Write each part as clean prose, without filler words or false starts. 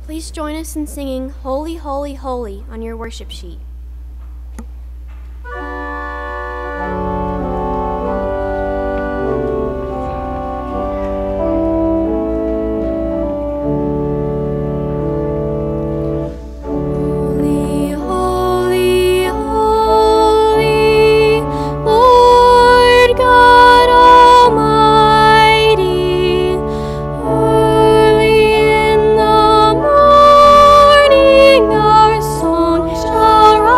Please join us in singing Holy, Holy, Holy on your worship sheet. Shall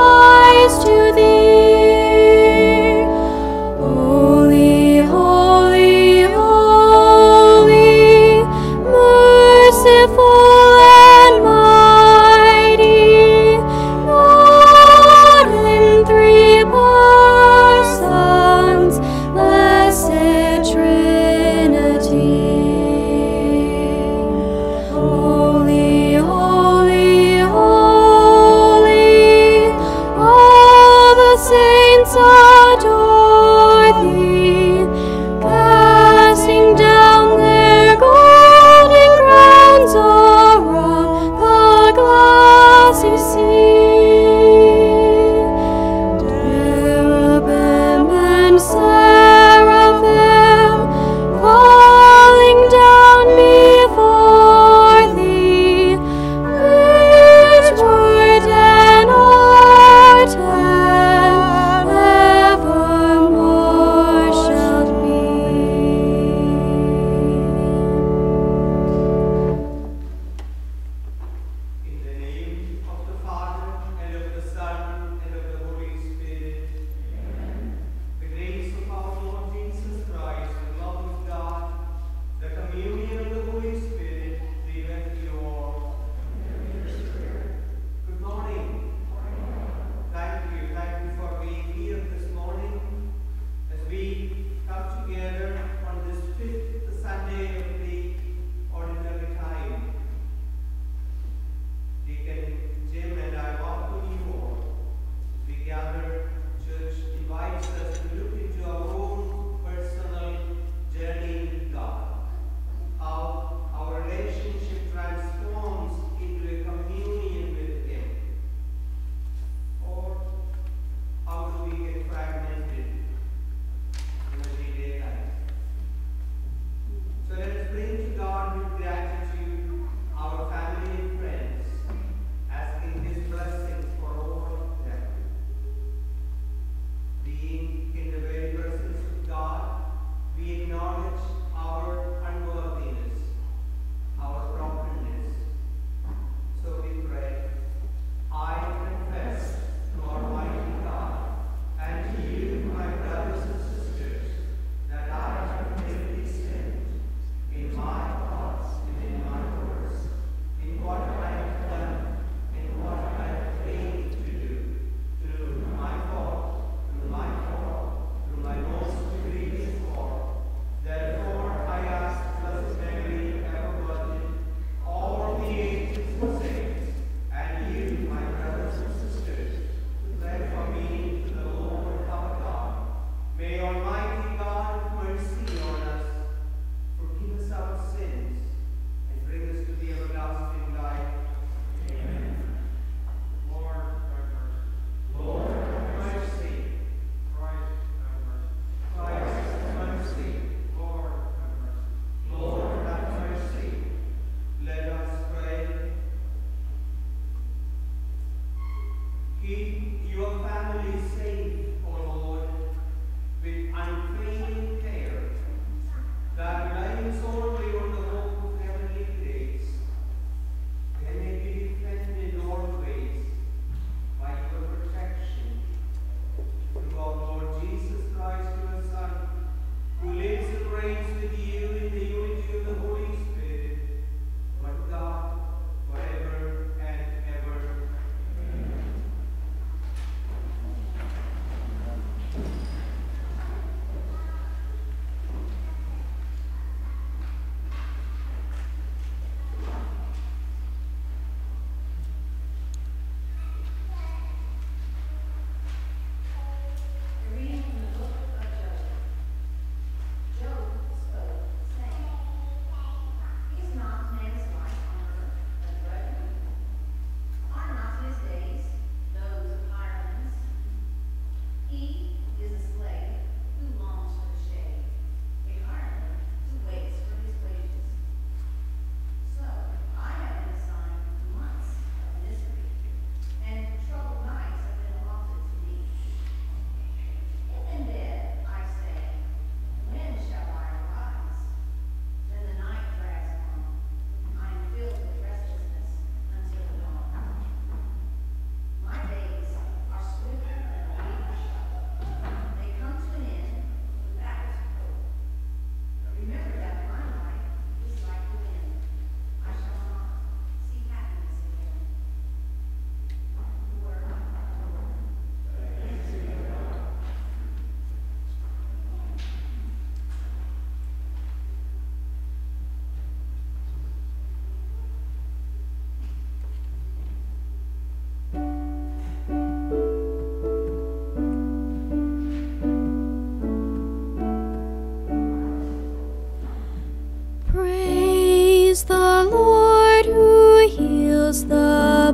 heals the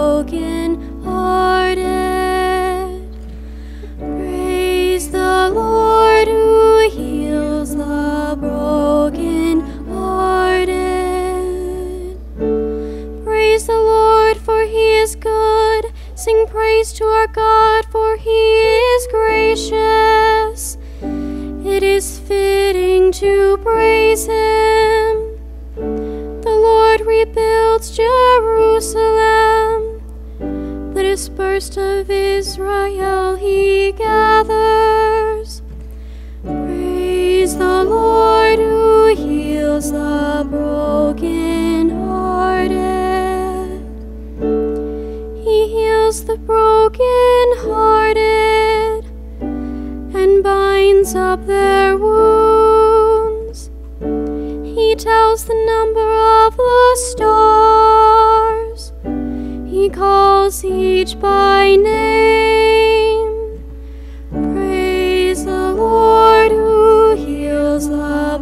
broken-hearted. Praise the Lord who heals the broken-hearted. Praise the Lord, for he is good. Sing praise to our God, for he is gracious. It is fitting to praise him. The Lord rebuilds Jerusalem. The dispersed of Israel he gathers. Praise the Lord who heals the broken-hearted. He heals the broken-hearted and binds up their wounds. He tells the number of the stars. He calls each by name. Praise the Lord who heals the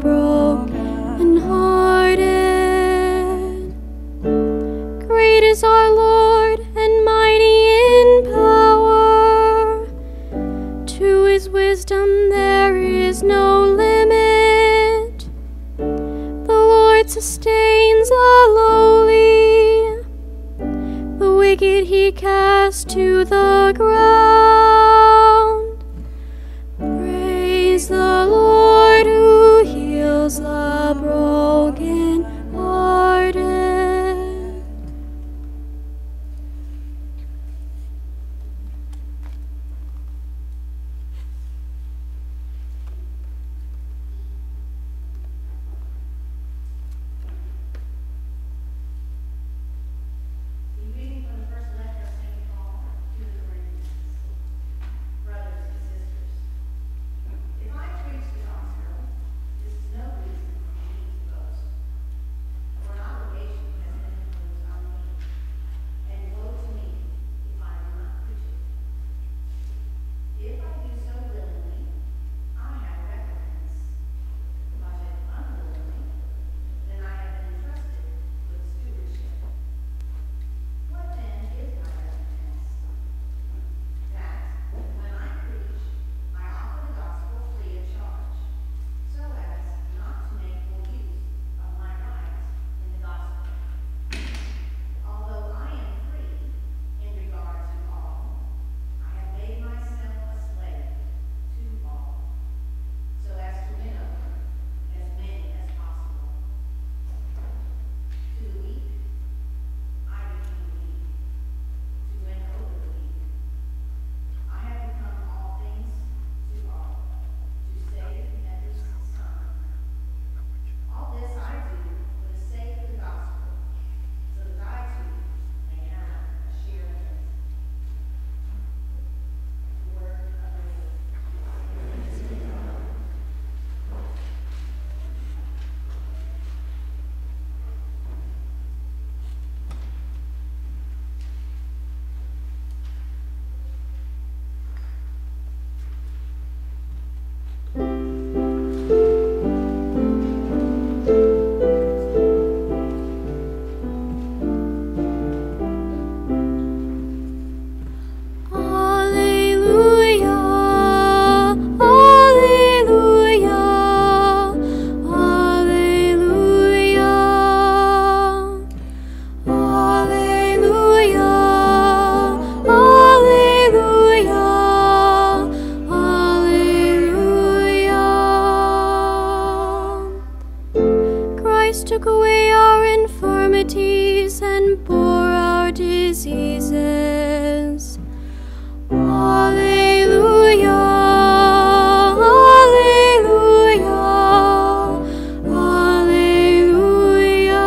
broken-hearted. Great is our Lord and mighty in power. To his wisdom there is no limit. The Lord sustains the lowly. The wicked he casts to the ground. Praise the Lord who heals the broken-hearted. Took away our infirmities and bore our diseases. Alleluia, alleluia, alleluia.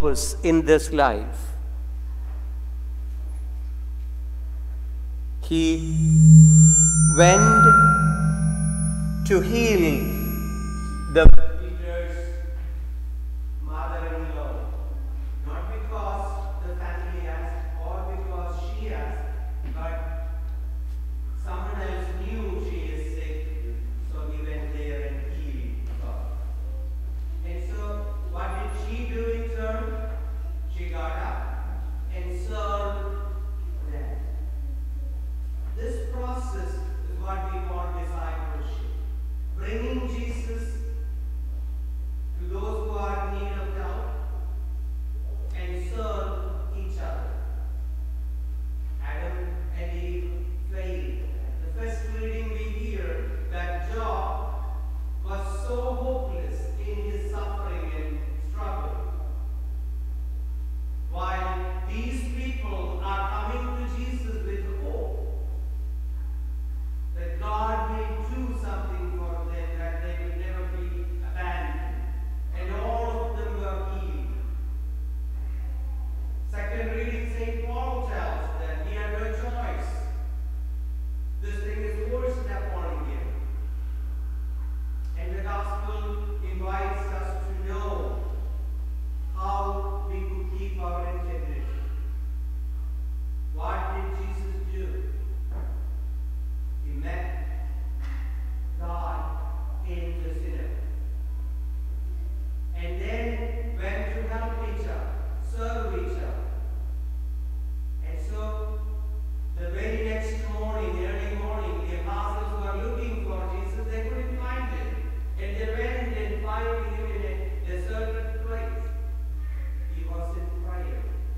purpose in this life. He went to heal the Peter's mother-in-law, not because the family asked or because she asked, but someone else knew she is sick, so he went there and healed her. And so, what did she do in turn? She got up and served them. This process is what we call discipleship. Bringing Jesus to those who are in need of help and serve each other. Adam and Eve failed. The first reading we hear that Job was so hopeless in his suffering and struggle. While these people are coming to Jesus with hope that God may do something for them, that they will never be abandoned. And all of them were healed. Second reading, St. Paul tells that he had no choice. This thing is forced upon him. And the gospel invites us to know how we could keep our integrity. What did Jesus do? He met God in the sinner. And then went to help each other, serve each other. And so, the very next morning, early morning, the apostles were looking for Jesus. They couldn't find him. And they went and found him in a deserted place. He was in prayer.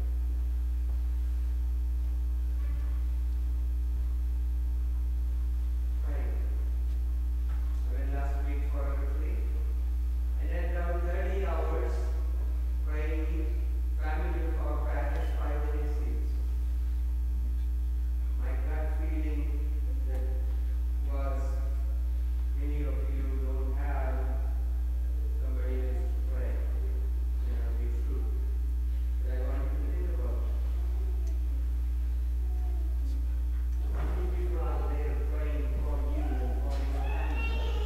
I went last week for a retreat, and at around 30 hours, praying family for practice 5 days seats. My gut feeling that was many of you don't have somebody else to pray. May not be true. But I want you to think about it. How many people are there praying for you and for your family?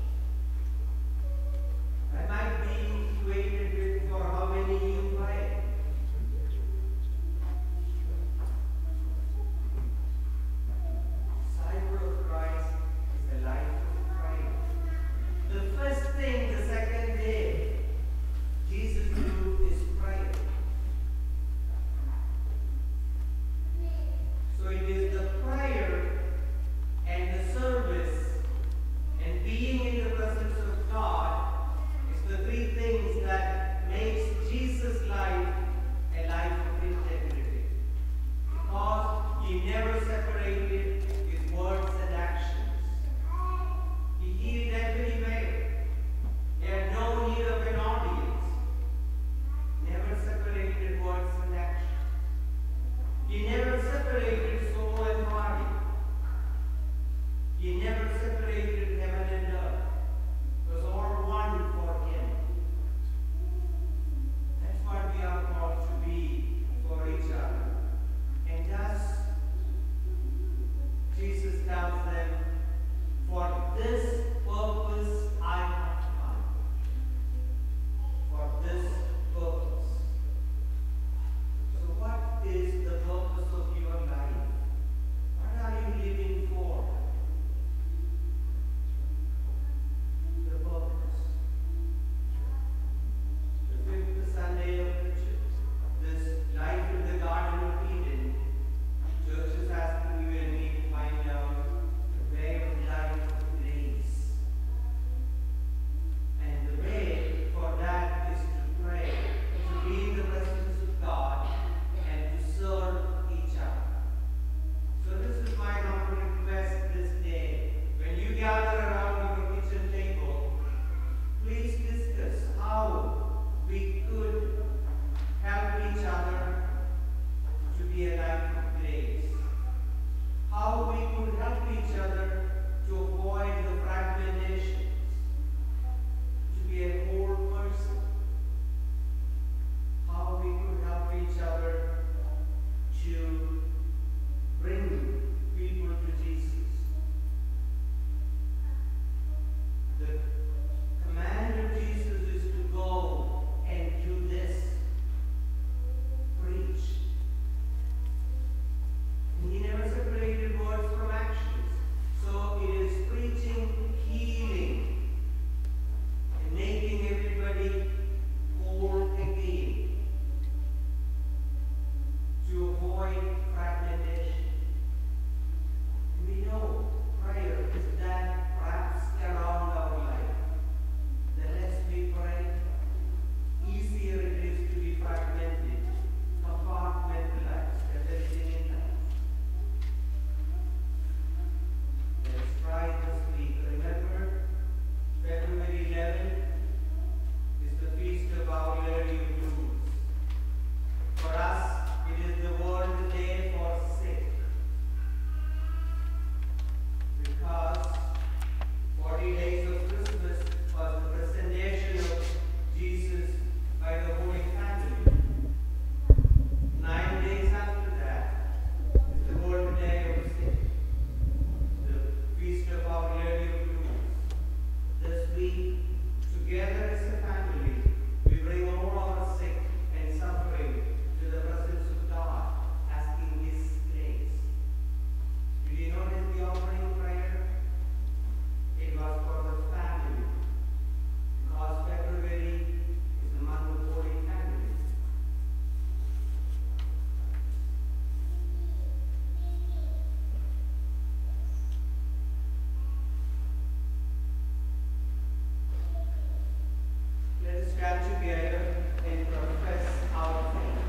I might be equated with for how many you pray. Disciple of Christ is a life of prayer. The first thing, the second day, Jesus do is prayer. So it is the prayer and the service and being in the presence of God is the three things that makes Jesus' life a life of integrity. Because he never separated his words and actions. He healed everywhere. Together as a family, we bring all our sick and suffering to the presence of God, asking His grace. Did you notice the offering prayer? It was for the family, because February is the month of Holy Family. Let us stand together and profess our faith.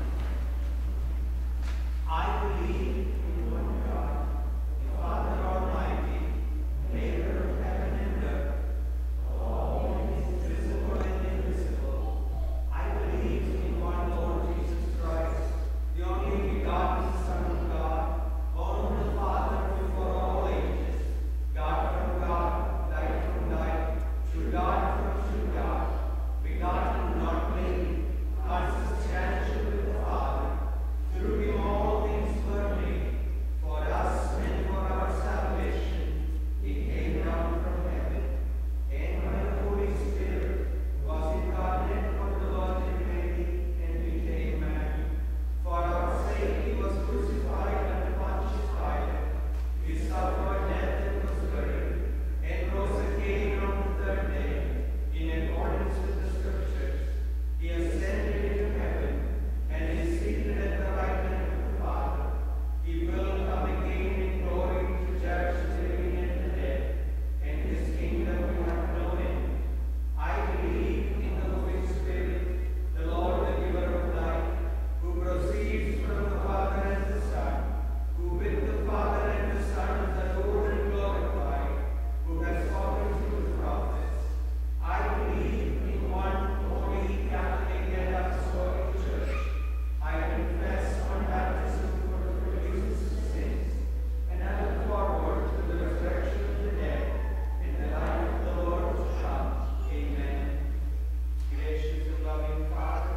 I believe in one God, the Father Almighty, maker of heaven and earth, all things visible and invisible. I believe in one Lord Jesus Christ, the only begotten Son of God, born of the Father before all ages, God from God, light from light, true God from true God, begotten, not made, consubstantial with the Father. Through Him all things were made. For us and for our salvation, He came down from heaven, and by the Holy Spirit was incarnate from the Virgin Mary and became man. For our sake He was crucified under Pontius Pilate. He suffered death and was buried, and rose again on the third day, in accordance with the Scriptures. He ascended into heaven, and is seated at the right hand of the Father. He will come again in glory to judge the living and the dead, and His kingdom will have no end. I believe in the Holy Spirit, the Lord, the giver of life, who proceeds from the Father and the Son, who with the Father and the Son is adored and glorified, who has spoken through the prophets. I believe in one holy, Catholic, and Apostolic Church. I confess on baptism for the forgiveness of sins, and I look forward to the resurrection of the dead and the life of the Lord to come. Amen. Gracious and loving Father,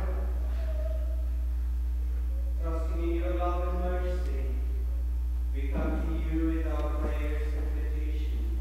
trusting in your love and mercy, we come to you with our prayers and petitions.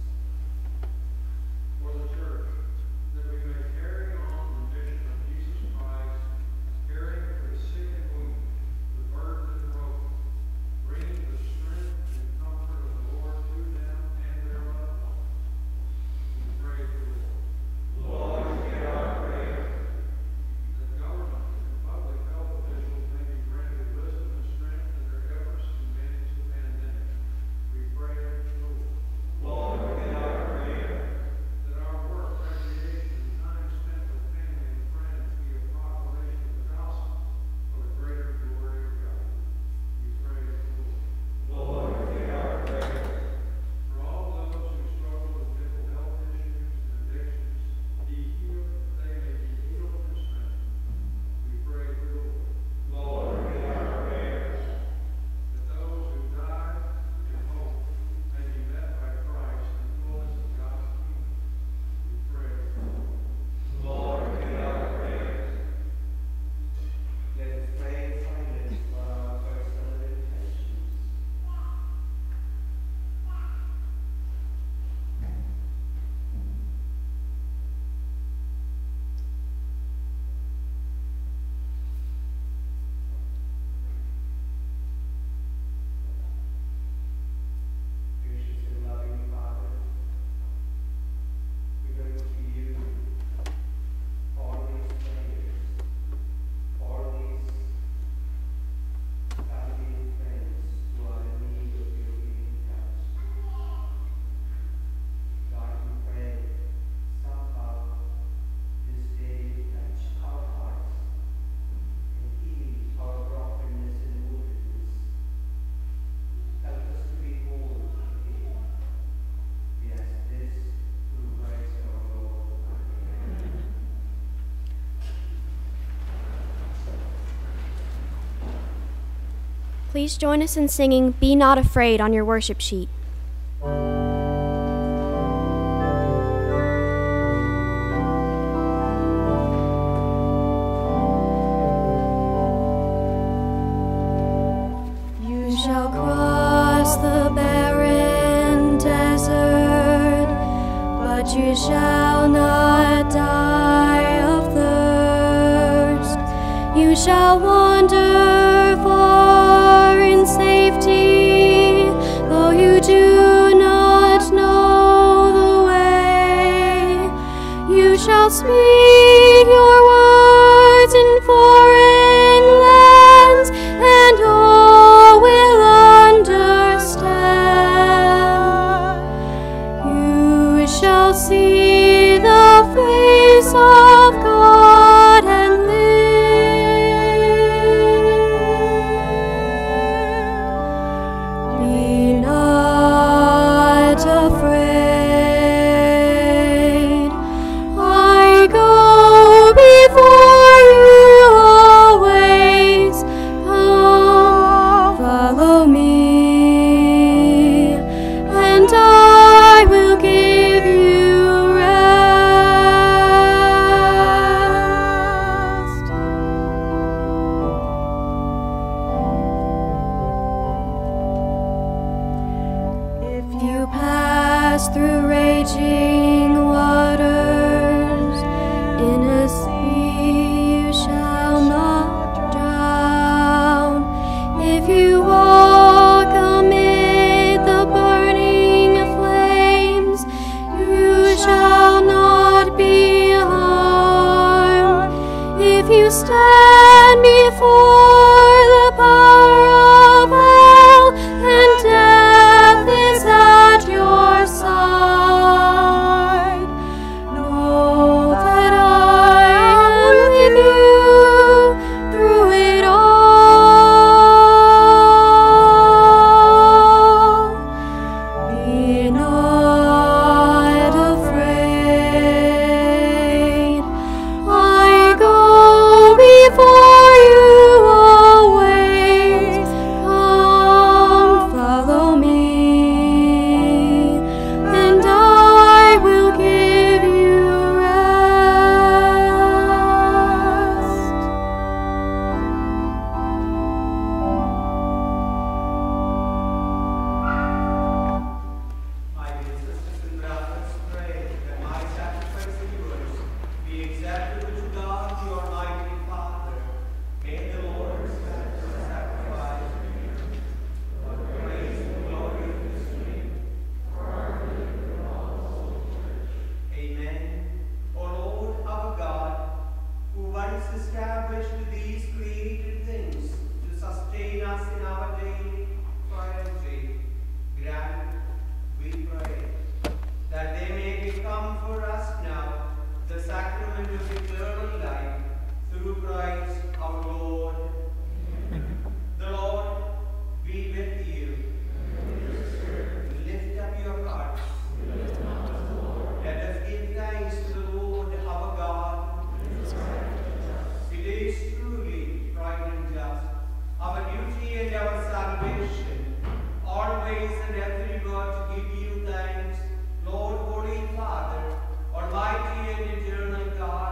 For the church, that we may carry on the mission of Jesus Christ, caring for the sick and wounded, the burdened and broken, bringing the strength and comfort of the Lord to them and their loved ones. We pray for the Lord, hear our prayer. that government and public health officials may be granted wisdom and strength in their efforts to manage the pandemic. We pray for the Lord, hear our prayer. that our work, recreation, and time spent with family and friends be a proclamation of the gospel for the greater glory of God. We pray for the Lord, hear our prayer. for all those who struggle with mental health issues and addictions, be healed that they may be healed and strengthened. We pray for the Lord, hear our prayer. that those who die in hope may be met by Christ in the fullness of God's kingdom. We pray for Lord, hear our prayer. Let us pray in silence for our personal intentions. Gracious and loving Father, we bring to you all these prayers, all these family and friends who are in need of your healing touch. God, we pray somehow this day you touch our hearts and heal our brokenness and woundedness. Help us to be whole again. We ask this through Christ our Lord. Amen. Please join us in singing Be Not Afraid on your worship sheet. You shall cross the barren desert, but you shall shall not die of thirst. You shall wander far in safety, though you do not know the way. You shall speak your words in foreign lands, and all will understand. You shall see the face of God and live. Be not afraid. I go before you always. Come, follow me, and I will give you rest. If you pass through raging waters, in a sea you shall not drown. If you walk amid the burning flames, you shall not be harmed. If you stand before the power of hell, and death is at your side, know that I am with you through it all. Be not afraid. I go before you always. Come, follow me, and I will give you rest. My dear sisters and brothers, pray that my sacrifice and yours be acceptable to God, the Almighty Father. May the Lord accept the sacrifice for the praise and glory of His name. Amen. O Lord, our God, who once established these created things to sustain us in our daily frailty, grant, we pray, that they may become for us now the sacrament of eternal life through Christ our Lord. The Lord be with you. Lift up your hearts. Let us give thanks to the Lord our God. It is truly right and just, our duty and our salvation, always and everywhere to give you thanks, Lord, Holy Father, Almighty and eternal God.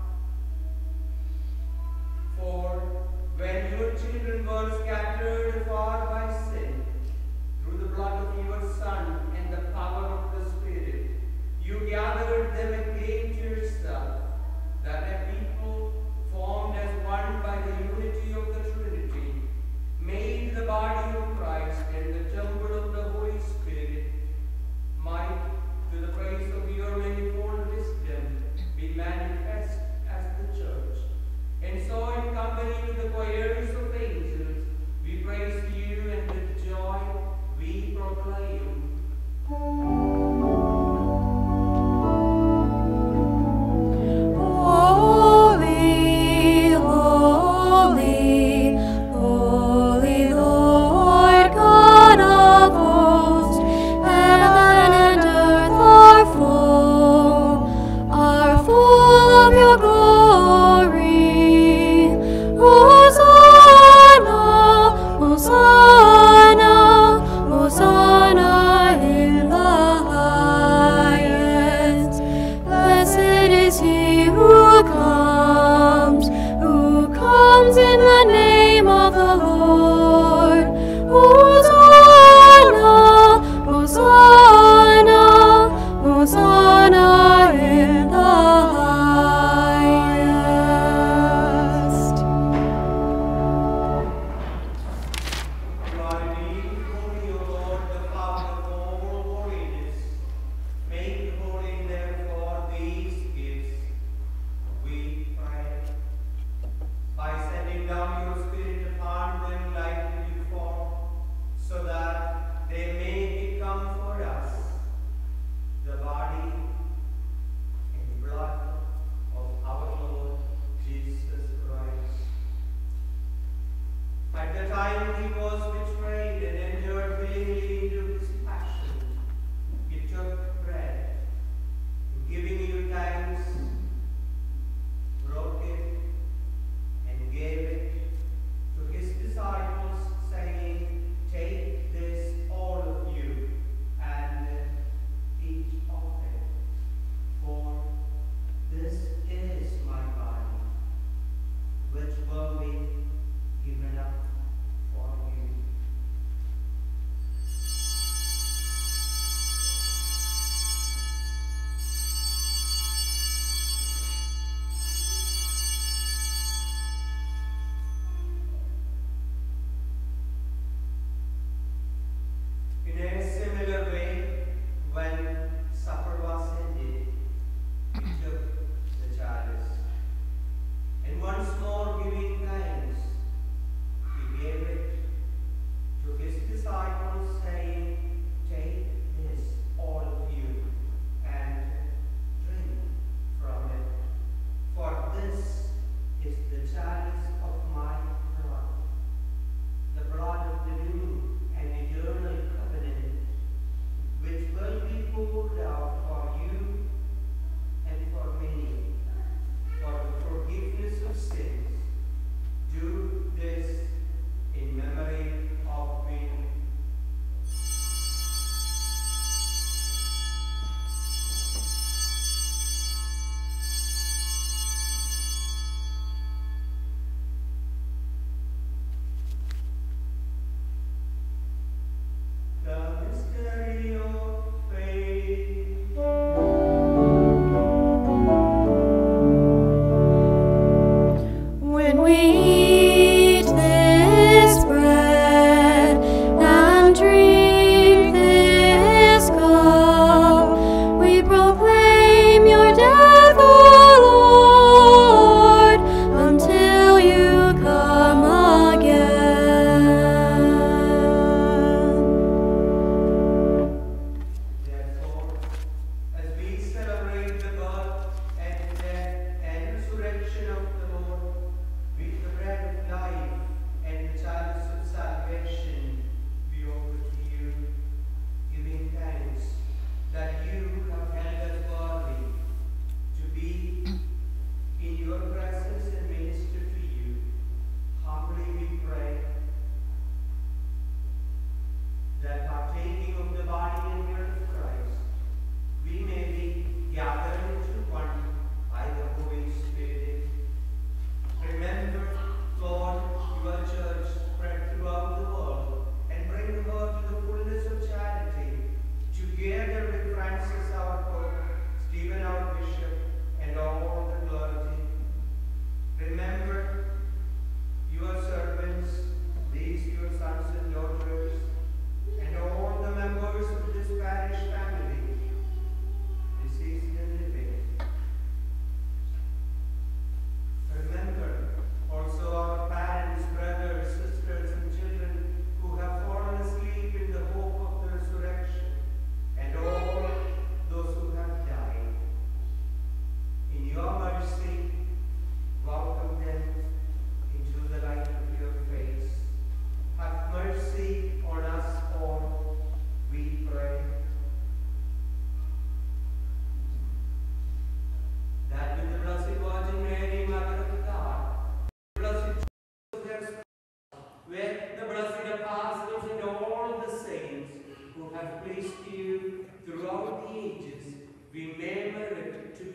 For when your children were scattered far by sin, through the blood of your Son and the power of the Spirit, you gathered them again to yourself, that a people formed as one by the unity of the Trinity, made the body of Christ and the temple of the Holy Spirit, might, to the praise of your manifold wisdom, be manifest as the Church. And so, in company with the choirs of angels, we praise you, and with joy we proclaim.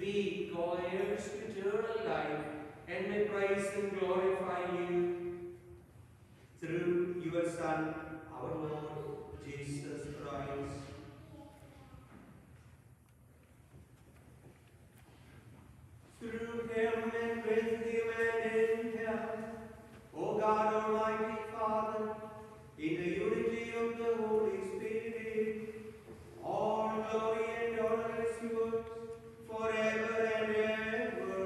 we co-heirs to eternal life, and may praise and glorify you through your Son, our Lord Jesus Christ. Through him and with him and in him, O God, Almighty Father, in the unity of the Holy Spirit, all glory and honor is yours forever and ever.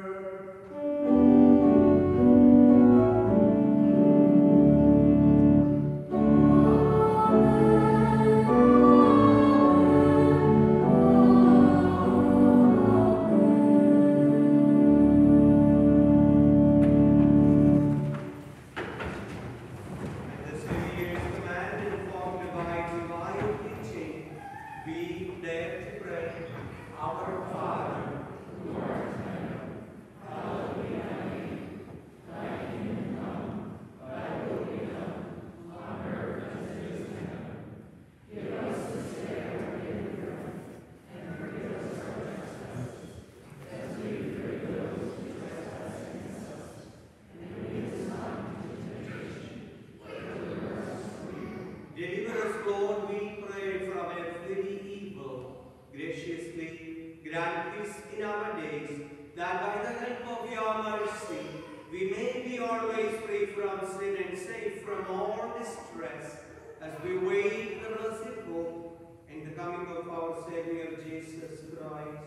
The Savior's command informed by divine teaching, we dare to pray, Our Father, who art in heaven, hallowed be thy name. Thy kingdom come, thy will be done, on earth as it is in heaven. Give us this day our daily bread, and forgive us our trespasses, as we forgive those who trespass against us. And lead us not into temptation, but deliver us from evil. Deliver us, Lord, we pray, from every evil. Graciously grant peace in our days, that by the help of your mercy we may be always free from sin and safe from all distress, as we wait the blessed hope and the coming of our Savior Jesus Christ.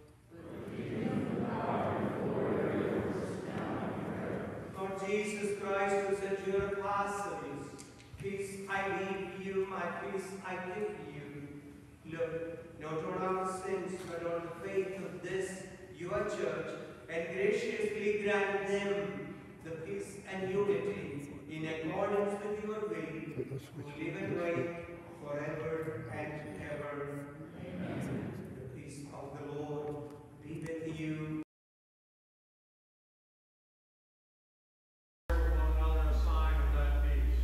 Lord Jesus Christ, who said to your apostles, peace I leave you, my peace I give you. Look not on our sins, but on the faith of this, your church, and graciously grant them the peace and unity in accordance with your will, who live and reign forever and ever. Amen. The peace of the Lord be with you. One another a sign of that peace.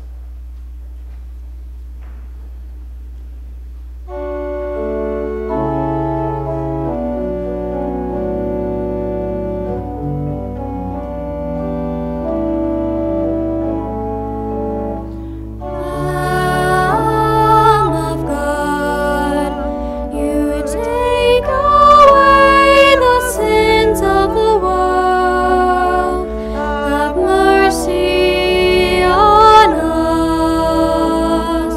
Lamb of God, you take away the sins of the world. Have mercy on us.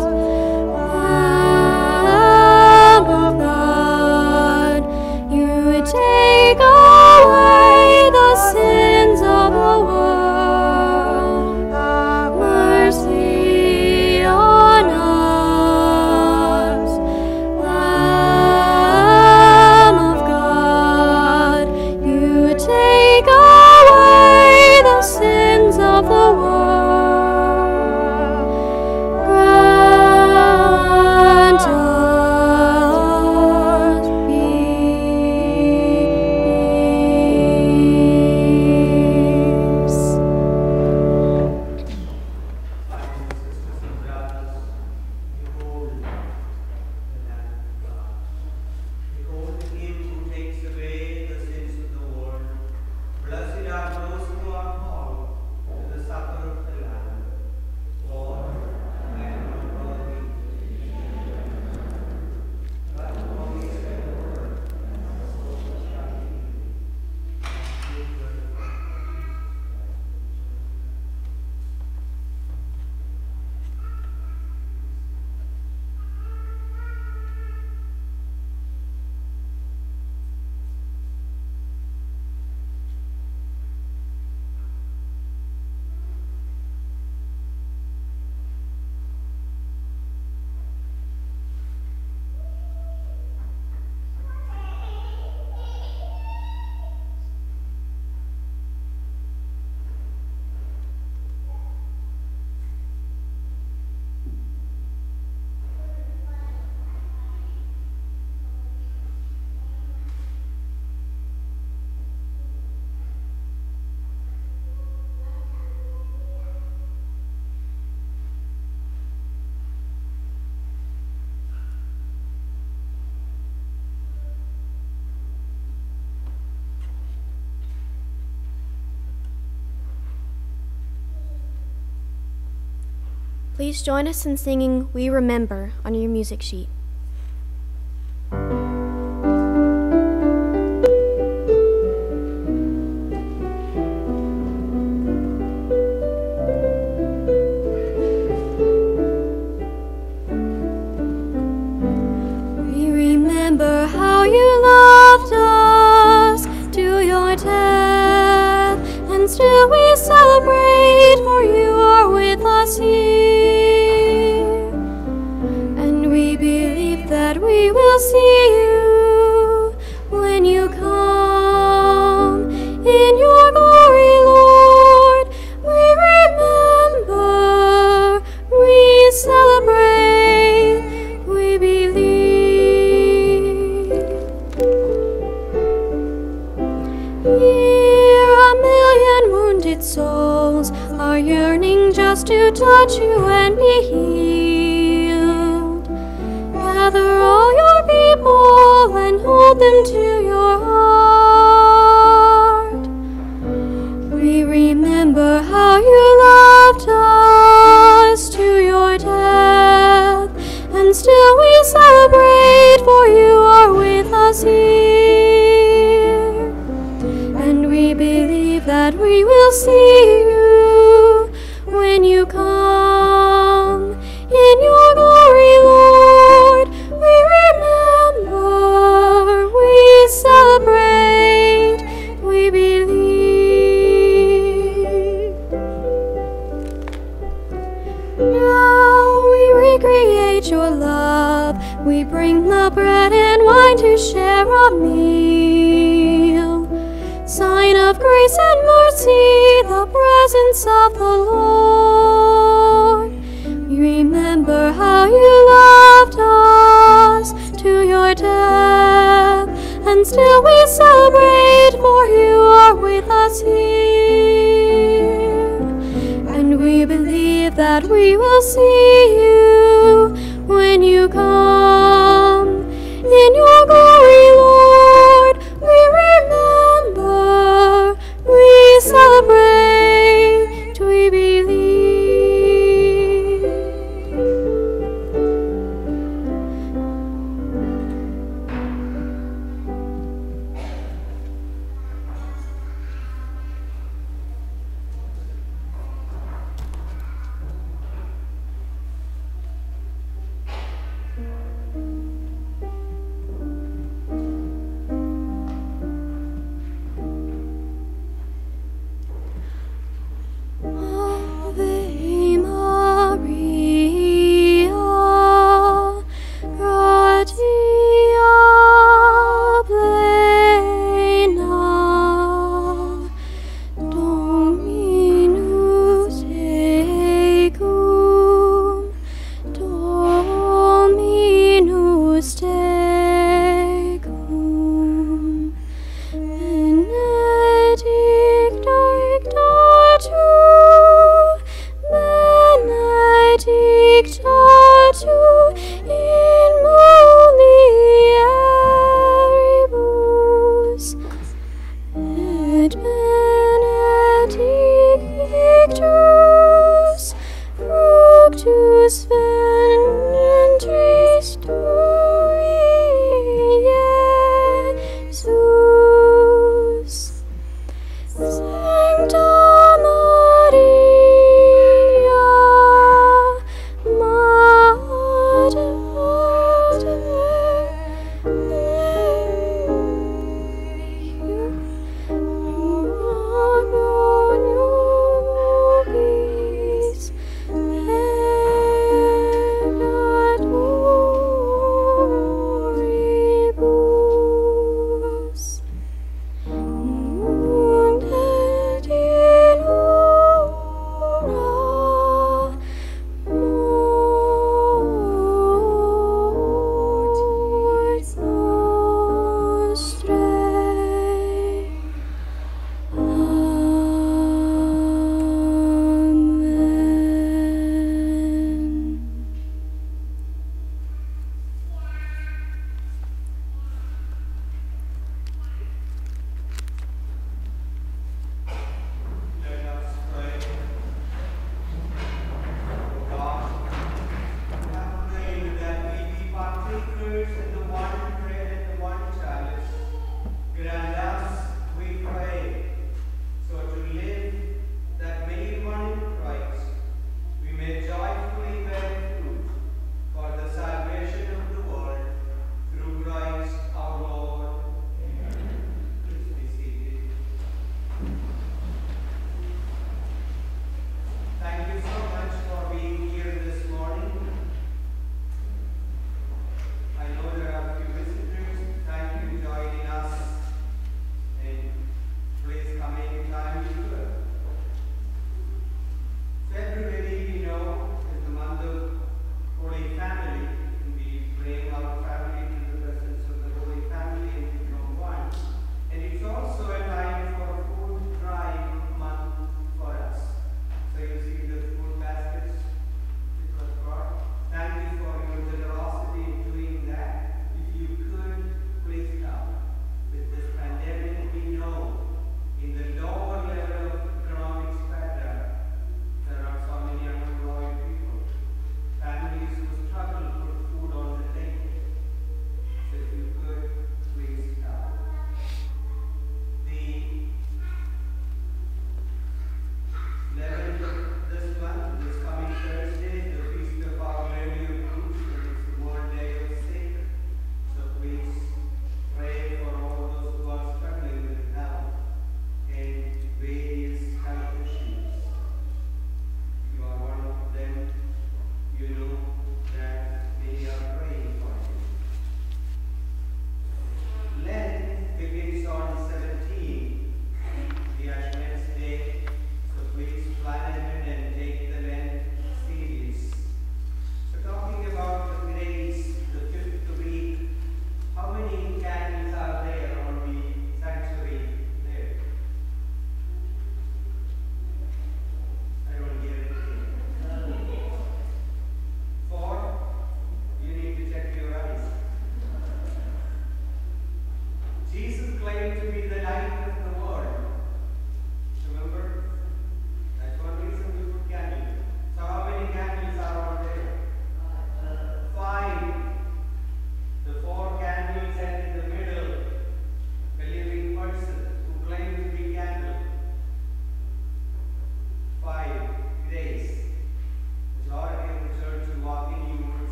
Lamb of God, you take away the sins of the world. Have mercy on us. Lamb of God, you take away the sins of the world. Grant us peace. Please join us in singing We Remember on your music sheet. We remember how you loved us to your death, and still we celebrate, for you are with us here. And we believe that we will see you when you come in your glory, Lord. We remember, we celebrate, we believe. Here a million wounded souls are yearning just to touch you and be healed. Gather all your people and hold them to your heart. We remember how you loved us to your death, and still we celebrate, for you are with us here. And we believe that we will see you when you come in your glory, Lord. We remember, we celebrate, we believe. Now we recreate your love. We bring the bread and wine to share a meal. Sign of grace and mercy, the presence of the Lord. We remember how you loved us to your death, and still we celebrate, for you are with us here. And we believe that we will see you when you come in your glory, Lord. We remember, we celebrate, we believe.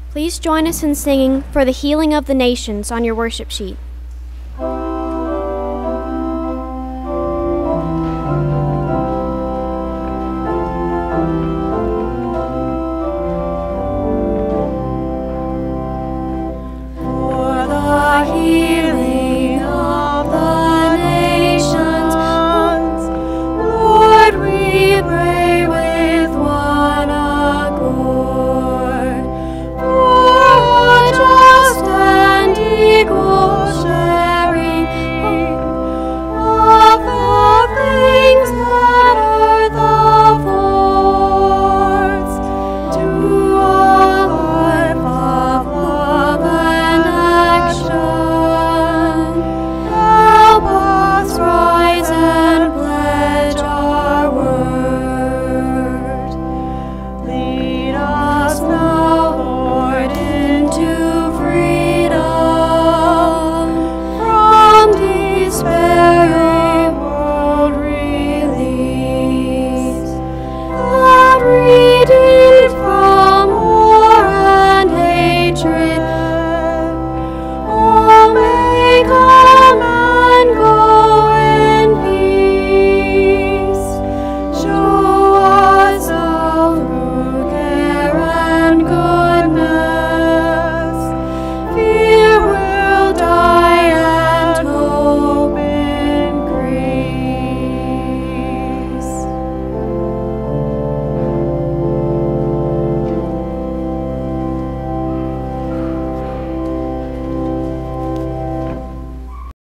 Please join us in singing For the Healing of the Nations on your worship sheet.